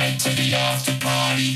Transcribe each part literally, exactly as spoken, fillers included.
head to the after party.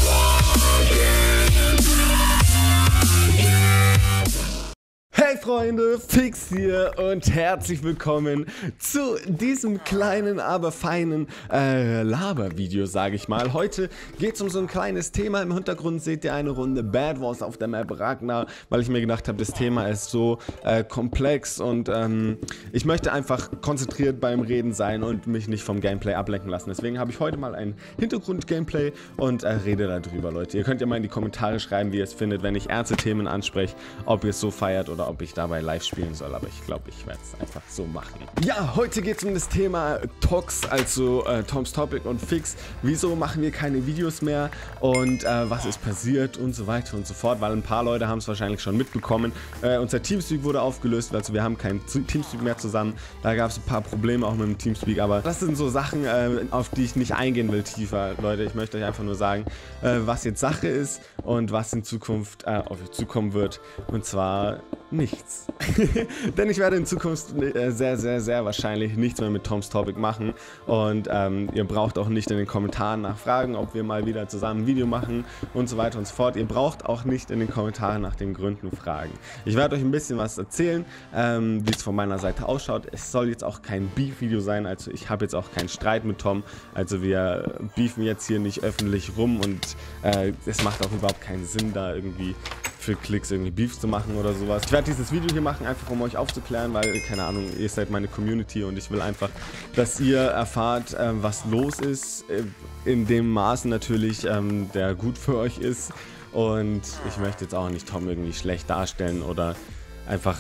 Hey Freunde, Fix hier und herzlich willkommen zu diesem kleinen, aber feinen äh, Laber-Video, sage ich mal. Heute geht es um so ein kleines Thema. Im Hintergrund seht ihr eine Runde Bad Wars auf der Map Ragnar, weil ich mir gedacht habe, das Thema ist so äh, komplex und ähm, ich möchte einfach konzentriert beim Reden sein und mich nicht vom Gameplay ablenken lassen. Deswegen habe ich heute mal ein Hintergrund-Gameplay und äh, rede darüber, Leute. Ihr könnt ja mal in die Kommentare schreiben, wie ihr es findet, wenn ich ernste Themen anspreche, ob ihr es so feiert oder ob ich dabei live spielen soll, aber ich glaube, ich werde es einfach so machen. Ja, heute geht es um das Thema Tox, also äh, Toms Topic und Fix. Wieso machen wir keine Videos mehr und äh, was ist passiert und so weiter und so fort, weil ein paar Leute haben es wahrscheinlich schon mitbekommen. Äh, unser Teamspeak wurde aufgelöst, also wir haben kein Teamspeak mehr zusammen. Da gab es ein paar Probleme auch mit dem Teamspeak, aber das sind so Sachen, äh, auf die ich nicht eingehen will tiefer. Leute, ich möchte euch einfach nur sagen, äh, was jetzt Sache ist und was in Zukunft äh, auf euch zukommen wird, und zwar nichts. Denn ich werde in Zukunft äh, sehr, sehr, sehr wahrscheinlich nichts mehr mit Toms Topic machen. Und ähm, ihr braucht auch nicht in den Kommentaren nachfragen, ob wir mal wieder zusammen ein Video machen und so weiter und so fort. Ihr braucht auch nicht in den Kommentaren nach den Gründen fragen. Ich werde euch ein bisschen was erzählen, ähm, wie es von meiner Seite ausschaut. Es soll jetzt auch kein Beef-Video sein, also ich habe jetzt auch keinen Streit mit Tom. Also wir beefen jetzt hier nicht öffentlich rum und äh, es macht auch überhaupt keinen Sinn, da irgendwie für Klicks irgendwie Beef zu machen oder sowas. Ich werde dieses Video hier machen, einfach um euch aufzuklären, weil, keine Ahnung, ihr seid meine Community und ich will einfach, dass ihr erfahrt, äh, was los ist, äh, in dem Maße natürlich, ähm, der gut für euch ist, und ich möchte jetzt auch nicht Tom irgendwie schlecht darstellen oder einfach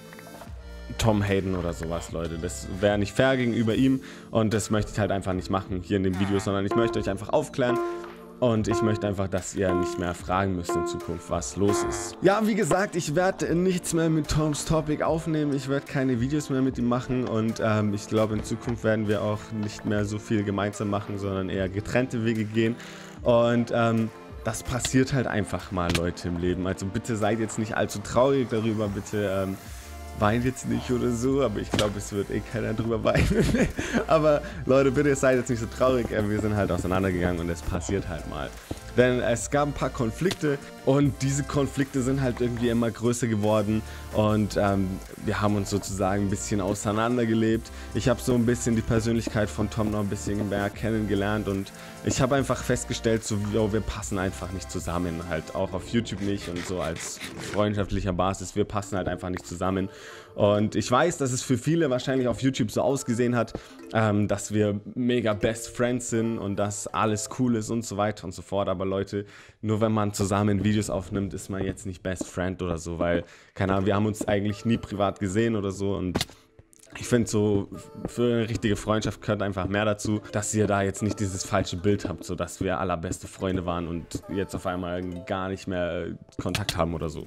Tom haten oder sowas, Leute. Das wäre nicht fair gegenüber ihm und das möchte ich halt einfach nicht machen hier in dem Video, sondern ich möchte euch einfach aufklären. Und ich möchte einfach, dass ihr nicht mehr fragen müsst in Zukunft, was los ist. Ja, wie gesagt, ich werde nichts mehr mit Toms Topic aufnehmen. Ich werde keine Videos mehr mit ihm machen. Und ähm, ich glaube, in Zukunft werden wir auch nicht mehr so viel gemeinsam machen, sondern eher getrennte Wege gehen. Und ähm, das passiert halt einfach mal, Leute, im Leben. Also bitte seid jetzt nicht allzu traurig darüber. Bitte ähm, weint jetzt nicht oder so, aber ich glaube, es wird eh keiner drüber weinen. Aber Leute, bitte seid jetzt nicht so traurig, wir sind halt auseinandergegangen und es passiert halt mal. Denn es gab ein paar Konflikte und diese Konflikte sind halt irgendwie immer größer geworden und ähm, wir haben uns sozusagen ein bisschen auseinandergelebt. Ich habe so ein bisschen die Persönlichkeit von Tom noch ein bisschen mehr kennengelernt und ich habe einfach festgestellt, so, yo, wir passen einfach nicht zusammen, halt auch auf YouTube nicht und so als freundschaftlicher Basis, wir passen halt einfach nicht zusammen. Und ich weiß, dass es für viele wahrscheinlich auf YouTube so ausgesehen hat, ähm, dass wir mega Best Friends sind und dass alles cool ist und so weiter und so fort. Aber Leute, nur wenn man zusammen Videos aufnimmt, ist man jetzt nicht Best Friend oder so, weil, keine Ahnung, wir haben uns eigentlich nie privat gesehen oder so. Und ich finde, so für eine richtige Freundschaft gehört einfach mehr dazu, dass ihr da jetzt nicht dieses falsche Bild habt, so dass wir allerbeste Freunde waren und jetzt auf einmal gar nicht mehr Kontakt haben oder so.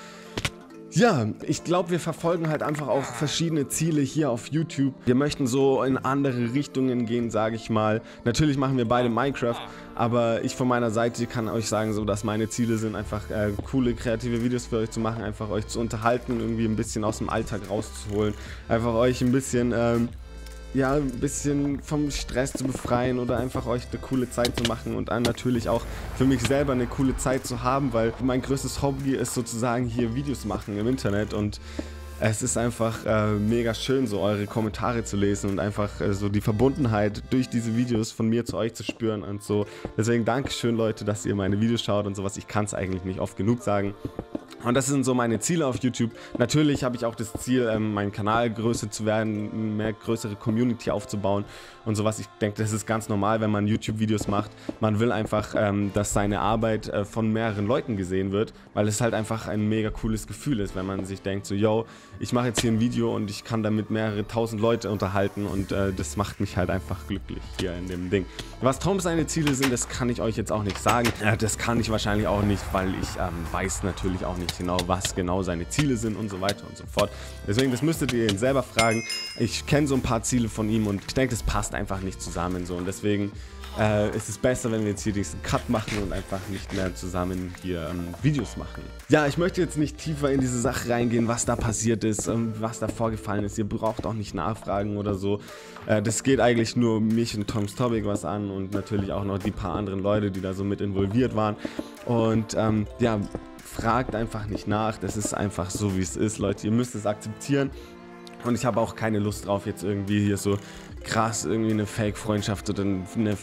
Ja, ich glaube, wir verfolgen halt einfach auch verschiedene Ziele hier auf YouTube. Wir möchten so in andere Richtungen gehen, sage ich mal. Natürlich machen wir beide Minecraft, aber ich von meiner Seite kann euch sagen, so dass meine Ziele sind, einfach äh, coole, kreative Videos für euch zu machen, einfach euch zu unterhalten, irgendwie ein bisschen aus dem Alltag rauszuholen, einfach euch ein bisschen ähm, ja, ein bisschen vom Stress zu befreien oder einfach euch eine coole Zeit zu machen und dann natürlich auch für mich selber eine coole Zeit zu haben, weil mein größtes Hobby ist sozusagen hier Videos machen im Internet und es ist einfach äh, mega schön, so eure Kommentare zu lesen und einfach äh, so die Verbundenheit durch diese Videos von mir zu euch zu spüren und so. Deswegen Dankeschön, Leute, dass ihr meine Videos schaut und sowas. Ich kann es eigentlich nicht oft genug sagen. Und das sind so meine Ziele auf YouTube. Natürlich habe ich auch das Ziel, ähm, meinen Kanal größer zu werden, mehr größere Community aufzubauen und sowas. Ich denke, das ist ganz normal, wenn man YouTube-Videos macht. Man will einfach, ähm, dass seine Arbeit äh, von mehreren Leuten gesehen wird, weil es halt einfach ein mega cooles Gefühl ist, wenn man sich denkt, so, yo, ich mache jetzt hier ein Video und ich kann damit mehrere tausend Leute unterhalten und äh, das macht mich halt einfach glücklich hier in dem Ding. Was Tom seine Ziele sind, das kann ich euch jetzt auch nicht sagen. Äh, das kann ich wahrscheinlich auch nicht, weil ich ähm, weiß natürlich auch nicht genau, was genau seine Ziele sind und so weiter und so fort. Deswegen, das müsstet ihr ihn selber fragen. Ich kenne so ein paar Ziele von ihm und ich denke, das passt einfach nicht zusammen so und deswegen äh, ist es besser, wenn wir jetzt hier diesen Cut machen und einfach nicht mehr zusammen hier ähm, Videos machen. Ja, ich möchte jetzt nicht tiefer in diese Sache reingehen, was da passiert ist, ähm, was da vorgefallen ist. Ihr braucht auch nicht nachfragen oder so. Äh, das geht eigentlich nur mich und Tom's Topic was an und natürlich auch noch die paar anderen Leute, die da so mit involviert waren. Und ähm, ja, fragt einfach nicht nach. Das ist einfach so, wie es ist, Leute. Ihr müsst es akzeptieren. Und ich habe auch keine Lust drauf, jetzt irgendwie hier so krass irgendwie eine Fake-Freundschaft oder eine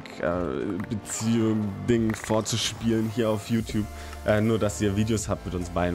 Fake-Beziehung-Ding vorzuspielen hier auf YouTube. Äh, nur, dass ihr Videos habt mit uns beiden.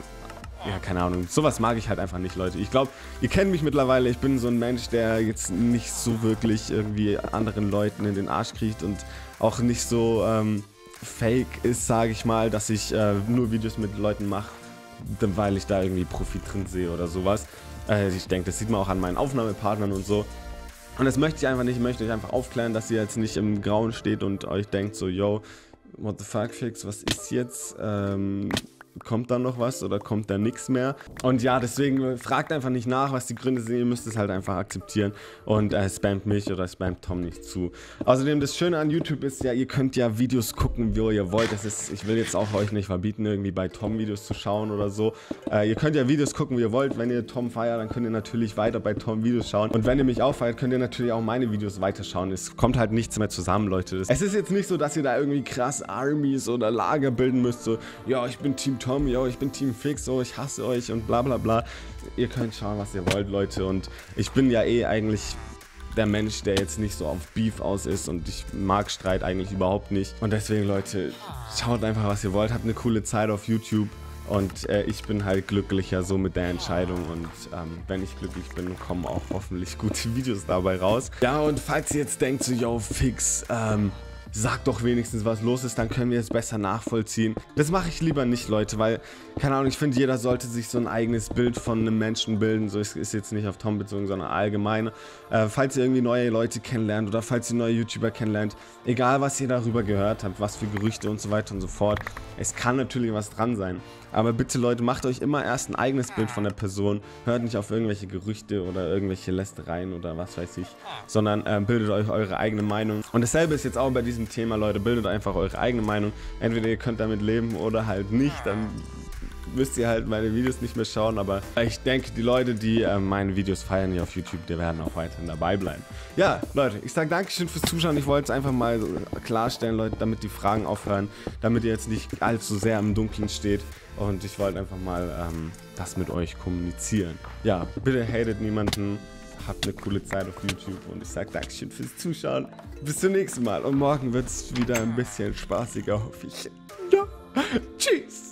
Ja, keine Ahnung. Sowas mag ich halt einfach nicht, Leute. Ich glaube, ihr kennt mich mittlerweile. Ich bin so ein Mensch, der jetzt nicht so wirklich irgendwie anderen Leuten in den Arsch kriecht und auch nicht so ähm, fake ist, sage ich mal, dass ich äh, nur Videos mit Leuten mache, weil ich da irgendwie Profit drin sehe oder sowas. Äh, ich denke, das sieht man auch an meinen Aufnahmepartnern und so. Und das möchte ich einfach nicht. Ich möchte euch einfach aufklären, dass ihr jetzt nicht im Grauen steht und euch denkt so, yo, what the fuck, Fix, was ist jetzt? Ähm... Kommt da noch was oder kommt da nichts mehr? Und ja, deswegen fragt einfach nicht nach, was die Gründe sind. Ihr müsst es halt einfach akzeptieren und äh, spamt mich oder spamt Tom nicht zu. Außerdem, das Schöne an YouTube ist ja, ihr könnt ja Videos gucken, wie ihr wollt. Das ist, ich will jetzt auch euch nicht verbieten, irgendwie bei Tom Videos zu schauen oder so. Äh, ihr könnt ja Videos gucken, wie ihr wollt. Wenn ihr Tom feiert, dann könnt ihr natürlich weiter bei Tom Videos schauen. Und wenn ihr mich auch feiert, könnt ihr natürlich auch meine Videos weiterschauen. Es kommt halt nichts mehr zusammen, Leute. Es ist jetzt nicht so, dass ihr da irgendwie krass Armies oder Lager bilden müsst. So, ja, ich bin Team Tom, yo, ich bin Team Fix, so, ich hasse euch und bla bla bla. Ihr könnt schauen, was ihr wollt, Leute. Und ich bin ja eh eigentlich der Mensch, der jetzt nicht so auf Beef aus ist und ich mag Streit eigentlich überhaupt nicht. Und deswegen, Leute, schaut einfach, was ihr wollt. Habt eine coole Zeit auf YouTube. Und äh, ich bin halt glücklicher so mit der Entscheidung und ähm, wenn ich glücklich bin, kommen auch hoffentlich gute Videos dabei raus. Ja, und falls ihr jetzt denkt, so, yo, Fix, ähm, sagt doch wenigstens, was los ist, dann können wir es besser nachvollziehen. Das mache ich lieber nicht, Leute, weil, keine Ahnung, ich finde, jeder sollte sich so ein eigenes Bild von einem Menschen bilden. So, es ist jetzt nicht auf Tom bezogen, sondern allgemein. Äh, falls ihr irgendwie neue Leute kennenlernt oder falls ihr neue YouTuber kennenlernt, egal was ihr darüber gehört habt, was für Gerüchte und so weiter und so fort, es kann natürlich was dran sein. Aber bitte, Leute, macht euch immer erst ein eigenes Bild von der Person. Hört nicht auf irgendwelche Gerüchte oder irgendwelche Lästereien oder was weiß ich, sondern äh, bildet euch eure eigene Meinung. Und dasselbe ist jetzt auch bei diesem Thema, Leute. Bildet einfach eure eigene Meinung. Entweder ihr könnt damit leben oder halt nicht. Dann müsst ihr halt meine Videos nicht mehr schauen. Aber ich denke, die Leute, die äh, meine Videos feiern hier auf YouTube, die werden auch weiterhin dabei bleiben. Ja, Leute, ich sage Dankeschön fürs Zuschauen. Ich wollte es einfach mal so klarstellen, Leute, damit die Fragen aufhören, damit ihr jetzt nicht allzu sehr im Dunkeln steht. Und ich wollte einfach mal ähm, das mit euch kommunizieren. Ja, bitte hatet niemanden. Habt eine coole Zeit auf YouTube und ich sage Dankeschön fürs Zuschauen. Bis zum nächsten Mal. Und morgen wird es wieder ein bisschen spaßiger, hoffe ich. Ja, tschüss.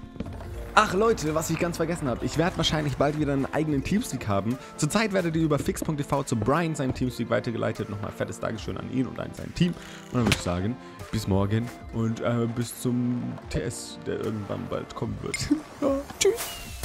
Ach Leute, was ich ganz vergessen habe, ich werde wahrscheinlich bald wieder einen eigenen Teamspeak haben. Zurzeit werdet ihr über fix punkt t v zu Brian seinen Teamspeak weitergeleitet. Nochmal fettes Dankeschön an ihn und an sein Team. Und dann würde ich sagen, bis morgen und äh, bis zum T S, der irgendwann bald kommen wird. Ja, tschüss.